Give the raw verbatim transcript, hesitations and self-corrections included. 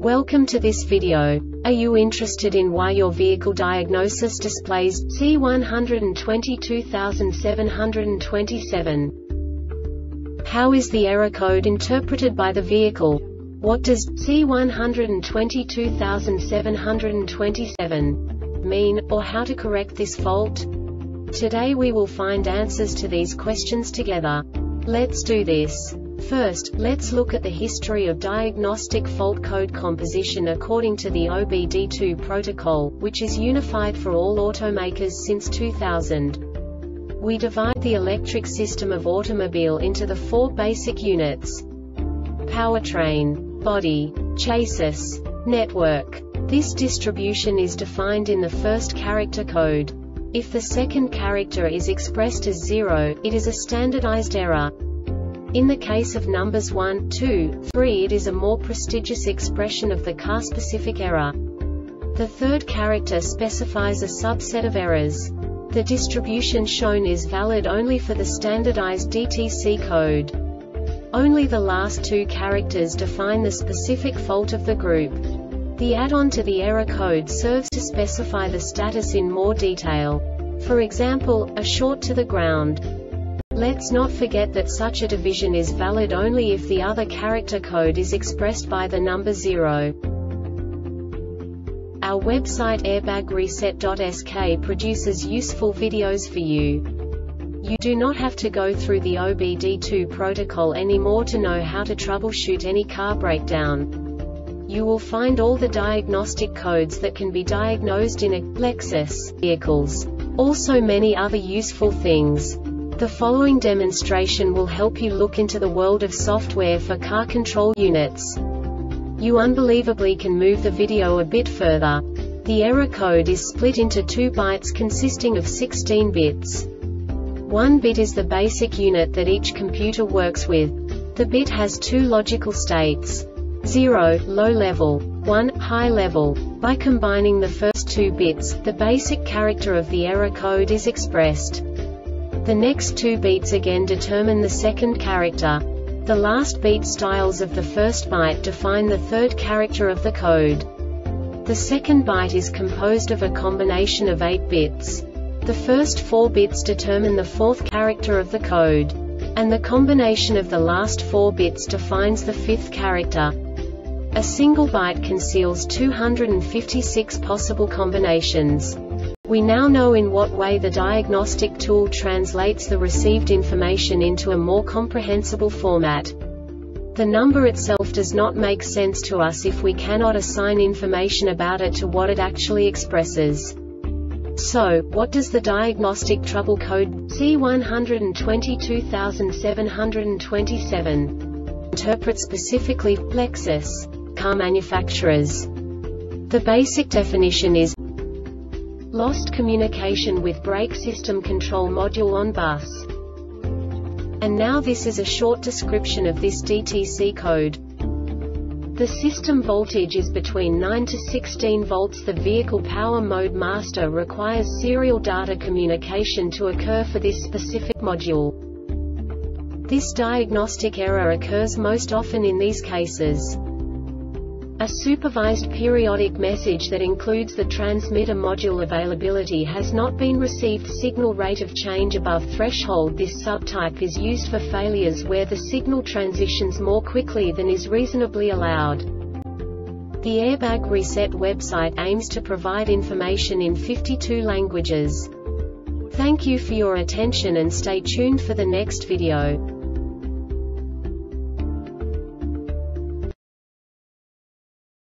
Welcome to this video. Are you interested in why your vehicle diagnosis displays C one hundred twenty-two seven hundred twenty-seven? How is the error code interpreted by the vehicle? What does C one hundred twenty-two seven hundred twenty-seven mean, or how to correct this fault? Today we will find answers to these questions together. Let's do this. First, let's look at the history of diagnostic fault code composition according to the O B D two protocol, which is unified for all automakers since two thousand. We divide the electric system of automobile into the four basic units: powertrain, body, chassis, network. This distribution is defined in the first character code. If the second character is expressed as zero, it is a standardized error. In the case of numbers one, two, three, it is a more prestigious expression of the car-specific error. The third character specifies a subset of errors. The distribution shown is valid only for the standardized D T C code. Only the last two characters define the specific fault of the group. The add-on to the error code serves to specify the status in more detail. For example, a short to the ground. Let's not forget that such a division is valid only if the other character code is expressed by the number zero. Our website airbag reset dot S K produces useful videos for you. You do not have to go through the O B D two protocol anymore to know how to troubleshoot any car breakdown. You will find all the diagnostic codes that can be diagnosed in a Lexus vehicles. Also many other useful things. The following demonstration will help you look into the world of software for car control units. You unbelievably can move the video a bit further. The error code is split into two bytes consisting of sixteen bits. One bit is the basic unit that each computer works with. The bit has two logical states: zero, low level, one, high level. By combining the first two bits, the basic character of the error code is expressed. The next two beats again determine the second character. The last beat styles of the first byte define the third character of the code. The second byte is composed of a combination of eight bits. The first four bits determine the fourth character of the code. And the combination of the last four bits defines the fifth character. A single byte conceals two hundred fifty-six possible combinations. We now know in what way the diagnostic tool translates the received information into a more comprehensible format. The number itself does not make sense to us if we cannot assign information about it to what it actually expresses. So, what does the diagnostic trouble code C one hundred twenty-two seven hundred twenty-seven interpret specifically for Lexus car manufacturers? The basic definition is lost communication with brake system control module on bus. And now this is a short description of this D T C code. The system voltage is between nine to sixteen volts. The vehicle power mode master requires serial data communication to occur for this specific module. This diagnostic error occurs most often in these cases: a supervised periodic message that includes the transmitter module availability has not been received. Signal rate of change above threshold. This subtype is used for failures where the signal transitions more quickly than is reasonably allowed. The Airbag Reset website aims to provide information in fifty-two languages. Thank you for your attention and stay tuned for the next video.